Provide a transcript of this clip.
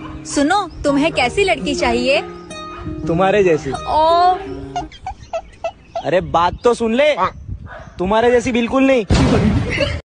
सुनो, तुम्हें कैसी लड़की चाहिए? तुम्हारे जैसी। ओ, अरे बात तो सुन ले, तुम्हारे जैसी बिल्कुल नहीं।